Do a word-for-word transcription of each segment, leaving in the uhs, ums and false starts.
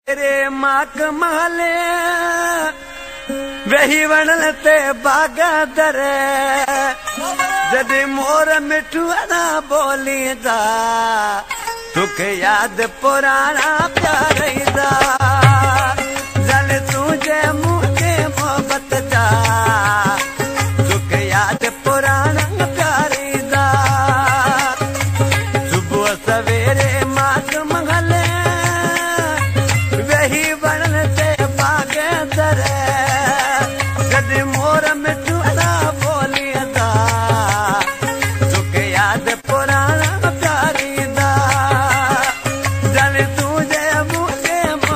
तेरे माक माले वही वणल ते बागा दरे जदे मोर मिठू ना बोलींदा तुखे याद पुराना प्यार ईंदा जल तुझे मुझे मोहब्बत जा तुखे याद पुराना प्यार ईंदा सुबह सवेरे माक मंगले वही वणल ते बागा दरे जदे मोर मिठू ना बोलींदा तुखे याद पुराना प्यार ईंदा जल तुझे मुझे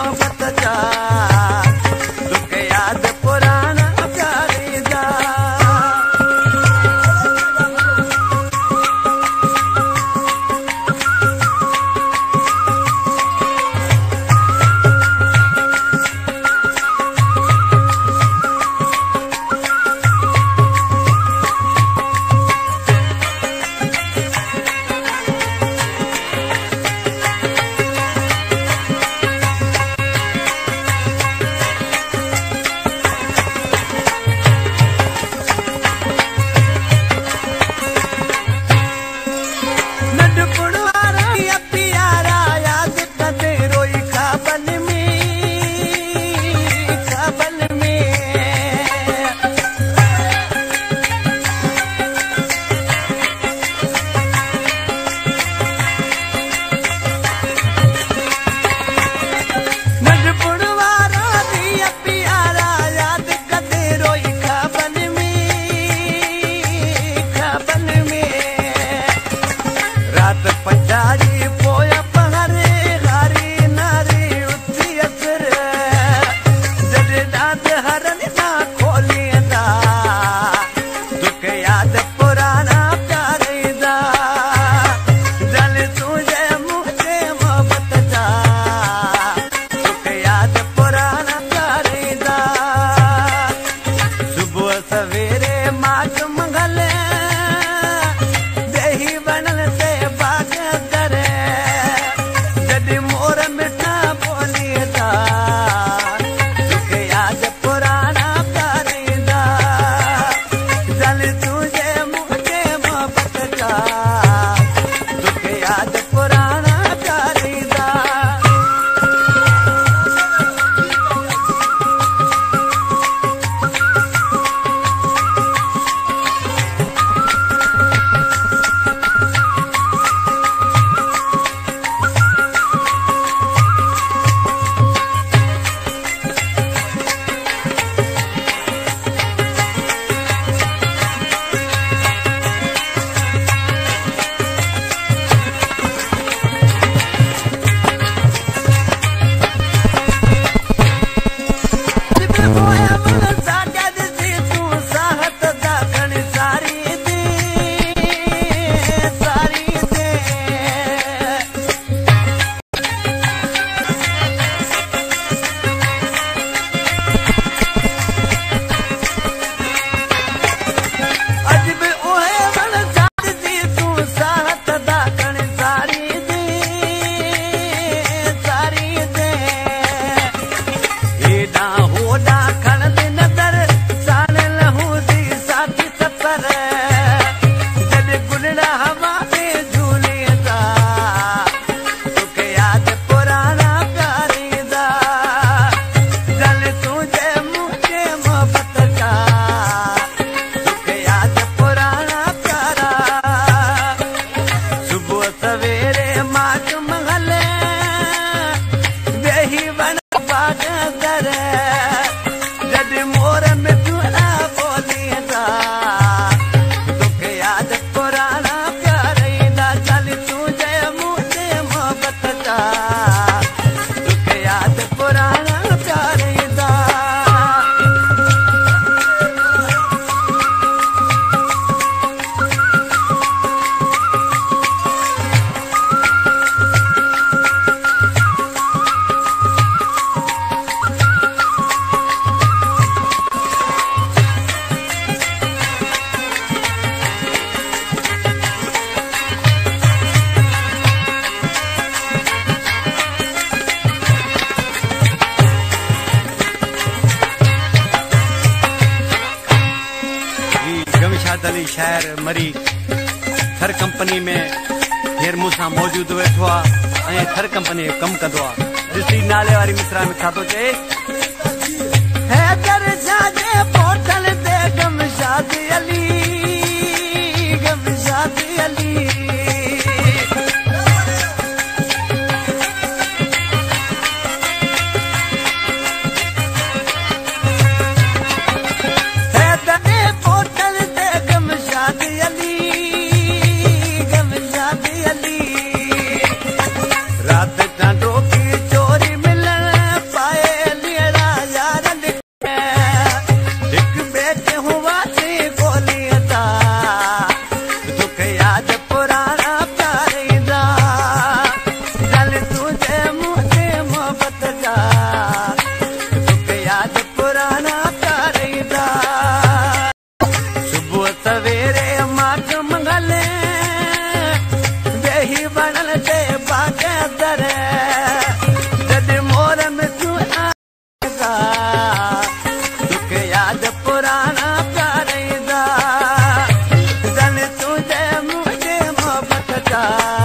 शायर मरी थर कंपनी में हींअर मूंसां मौजूद वेठो आहे ऐं थर कंपनी जो कमु कंदो आहे। ॾिसी नाले वारी मिसरा में छा थो चए, हैदर शाह जे पोर्टल ते गमशाद अली गमशाद अली जा